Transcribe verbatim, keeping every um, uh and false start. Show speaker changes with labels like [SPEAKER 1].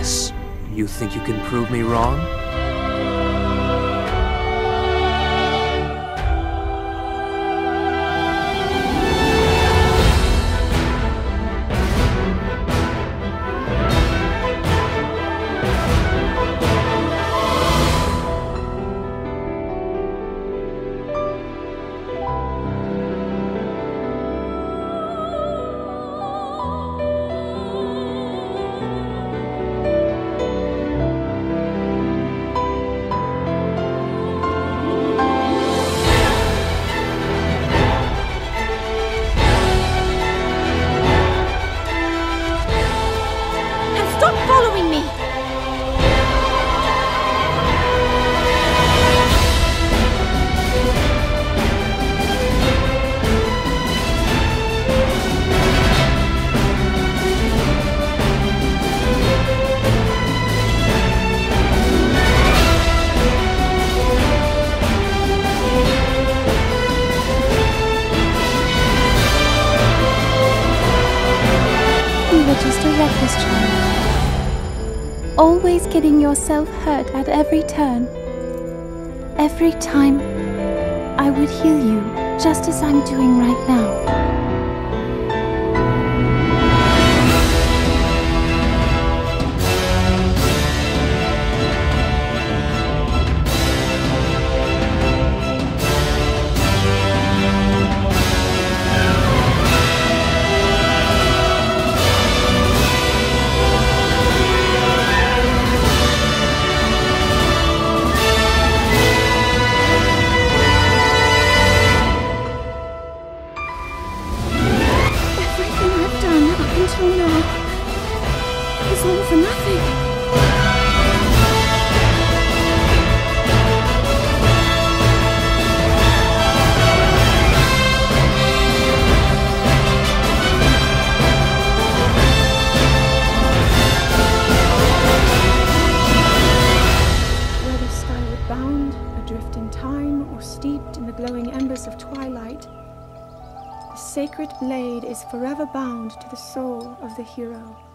[SPEAKER 1] this. You think you can prove me wrong?
[SPEAKER 2] Following me!
[SPEAKER 3] You were just a reckless child. Always getting yourself hurt at every turn. Every time, I would heal you, just as I'm doing right now. Until now, it's all for nothing. Whether skyward bound, adrift in time, or steeped in the glowing embers of twilight, the sacred blade is forever bound to the soul of the hero.